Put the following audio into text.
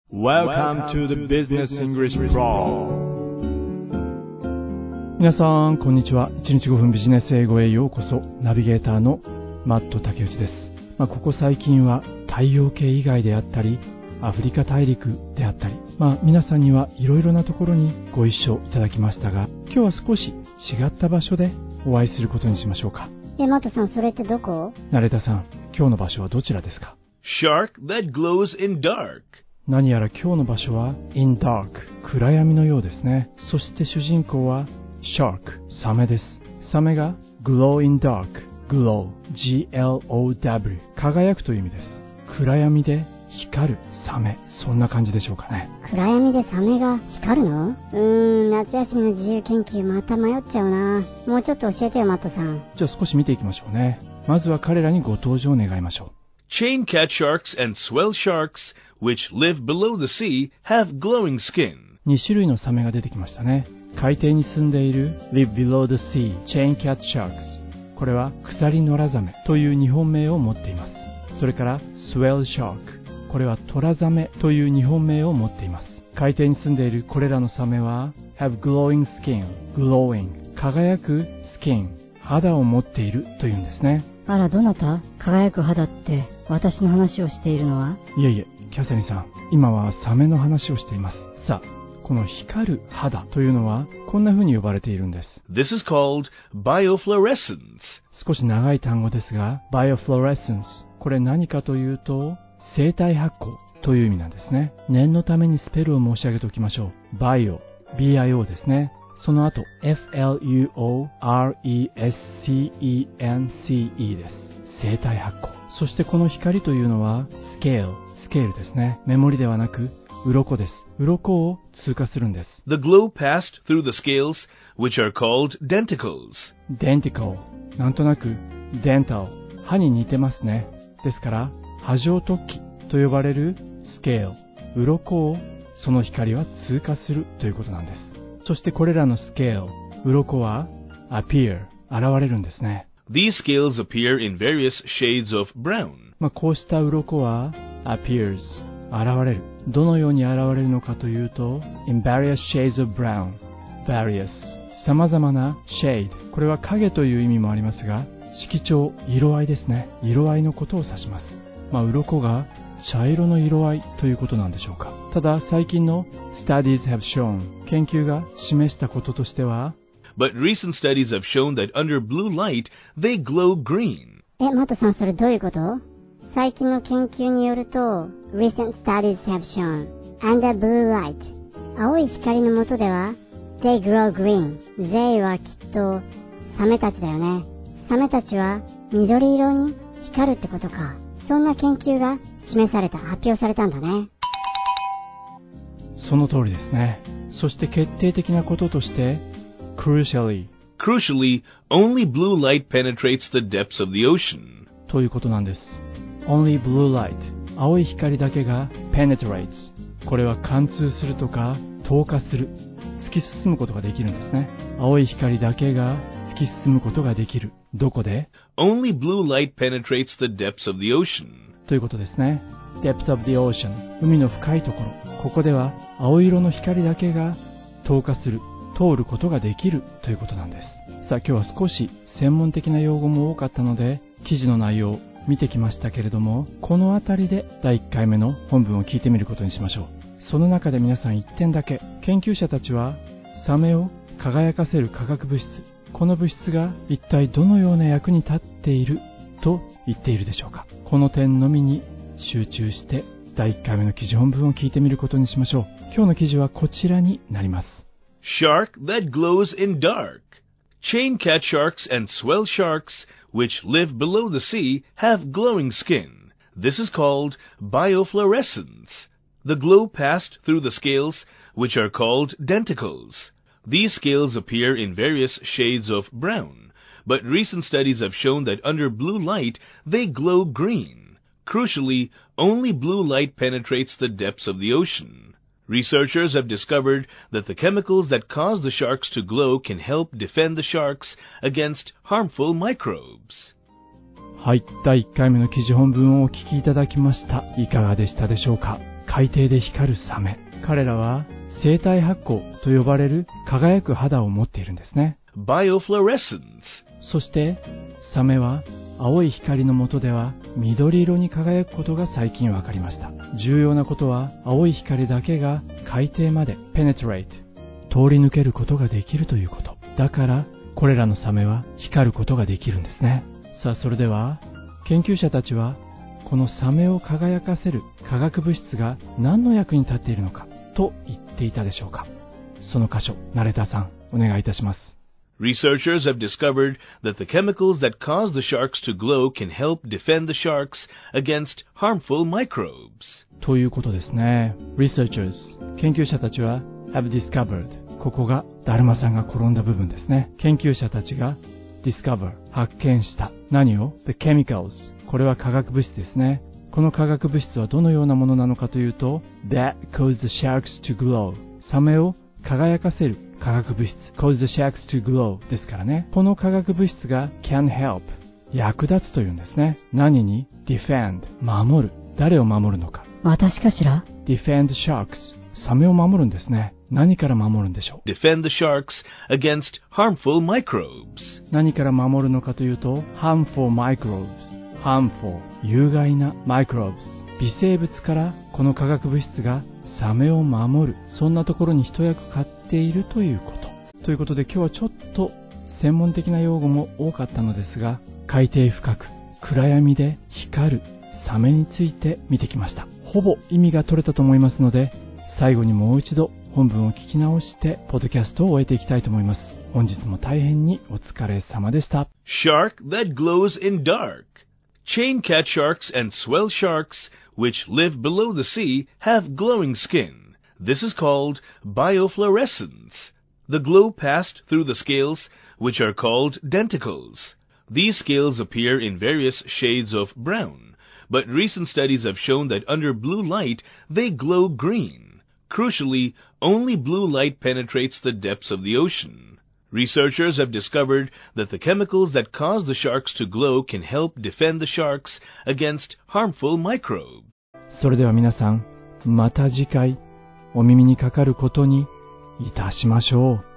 Welcome to the Business English Pro。 皆さんこんにちは。1日5分ビジネス英語へようこそ。ナビゲーターのマット竹内です。ここ最近は太陽系以外であったりアフリカ大陸であったり、皆さんにはいろいろなところにご一緒いただきましたが、今日は少し違った場所でお会いすることにしましょうか。 マットさん、それってどこ？ ナレタさん、今日の場所はどちらですか？ Shark that glows in dark。 何やら今日の場所は in dark、 暗闇のようですね。そして主人公は Shark、 サメです。サメが glow in dark、 glow、 G-L-O-W、 輝くという意味です。暗闇で光るサメ、そんな感じでしょうかね。 暗闇でサメが光るの？夏休みの自由研究また迷っちゃうな。もうちょっと教えてよ、マットさん。 じゃあ少し見ていきましょうね。まずは彼らにご登場願いましょう。 Chain cat sharks and swell sharks, which live below the sea, have glowing skin. 2種類のサメが出てきましたね。海底に住んでいる live below the sea chain cat sharks、 これは鎖ノラザメという日本名を持っています。それから swell shark、 これはトラザメという日本名を持っています。海底に住んでいるこれらのサメは have glowing skin、 glowing、 輝く skin、 肌を持っているというんですね。 あら、どなた？輝く肌って私の話をしているのは？ いえいえ、キャサリンさん、今はサメの話をしています。さあ、この光る肌というのはこんな風に呼ばれているんです。 This is called biofluorescence. 少し長い単語ですが、biofluorescence、 これ何かというと生体発光という意味なんですね。念のためにスペルを申し上げておきましょう。bio、 bio ですね。その後 FLUORESCENCE です。生体発光。そしてこの光というのはスケール、スケールですね。目盛りではなく鱗です。鱗を通過するんです。 The glow passed through the scales, which are called denticles. Denticle、 なんとなく dental、 歯に似てますね。ですから波状突起と呼ばれるスケール、鱗をその光は通過するということなんです。そしてこれらのスケール、鱗は appear、 現れるんですね。 These scales appear in various shades of brown. こうした鱗は appears、 現れる。どのように現れるのかというと in various shades of brown、 various、 様々な shade、 これは影という意味もありますが、色調、色合いですね。色合いのことを指します。鱗が茶色の色合いということなんでしょうか。ただ最近の studies have shown、 研究が示したこととしては、 But recent studies have shown that under blue light, they glow green. マットさん、それどういうこと？最近の研究によると Recent studies have shown under blue light、 青い光の下では They grow green、 They はきっとサメたちだよね。サメたちは緑色に光るってことか。そんな研究が示された、発表されたんだね。 その通りですね。そして決定的なこととして Crucially、 only blue light penetrates the depths of the ocean. ということなんです。Only blue light、 青い光だけが penetrates、 これは貫通するとか透過する、突き進むことができるんですね。青い光だけが突き進むことができる。どこで？ Only blue light penetrates the depths of the ocean. ということですね。Depth of the ocean、 海の深いところ。ここでは青色の光だけが透過する、通ることができるということなんです。さあ、今日は少し専門的な用語も多かったので記事の内容見てきましたけれども、このあたりで第1回目の本文を聞いてみることにしましょう。その中で皆さん1点だけ、研究者たちはサメを輝かせる化学物質、この物質が一体どのような役に立っていると言っているでしょうか。この点のみに集中して第1回目の記事本文を聞いてみることにしましょう。今日の記事はこちらになります。 Shark that glows in dark. Chain cat sharks and swell sharks, which live below the sea, have glowing skin. This is called biofluorescence. The glow passed through the scales, which are called denticles. These scales appear in various shades of brown, but recent studies have shown that under blue light, they glow green. Crucially, only blue light penetrates the depths of the ocean. Researchers have discovered that the chemicals that cause the sharks to glow can help defend the sharks against harmful microbes. はい、第1回目の記事本文をお聞きいただきました。いかがでしたでしょうか。 海底で光るサメ。彼らは生体発光と呼ばれる輝く肌を持っているんですね。 Biofluorescence. そしてサメは青い光の下では緑色に輝くことが最近分かりました。重要なことは青い光だけが海底まで penetrate 通り抜けることができるということ。だからこれらのサメは光ることができるんですね。さあそれでは研究者たちはこのサメを輝かせる化学物質が何の役に立っているのかと言っていたでしょうか。その箇所、ナレーターさんお願いいたします。 Researchers have discovered that the chemicals that cause the sharks to glow can help defend the sharks against harmful microbes. ということですね。Researchers 研究者たちは have discovered ここがだるまさんが転んだ部分ですね。研究者たちが discover 発見した何を the chemicals これは化学物質ですね。この化学物質はどのようなものなのかというと that cause the sharks to glow サメを輝かせる化学物質 cause the sharks to glow ですからね。この化学物質が can help 役立つというんですね。何に defend 守る。誰を守るのか。 私かしら？ defend sharks サメを守るんですね。何から守るんでしょう。 Defend the sharks against harmful microbes. 何から守るのかというと harmful microbes harmful 有害な microbes 微生物からこの化学物質がサメを守る、そんなところに一役買っているということ。ということで今日はちょっと専門的な用語も多かったのですが、海底深く暗闇で光るサメについて見てきました。ほぼ意味が取れたと思いますので、最後にもう一度本文を聞き直してポッドキャストを終えていきたいと思います。本日も大変にお疲れ様でした。 Shark that glows in dark. Chain cat sharks and swell sharks, which live below the sea, have glowing skin. This is called biofluorescence. The glow passed through the scales, which are called denticles. These scales appear in various shades of brown, but recent studies have shown that under blue light, they glow green. Crucially, only blue light penetrates the depths of the ocean. Researchers have discovered that the chemicals that cause the sharks to glow can help defend the sharks against harmful microbes. それでは皆さん、また次回お耳にかかることにいたしましょう。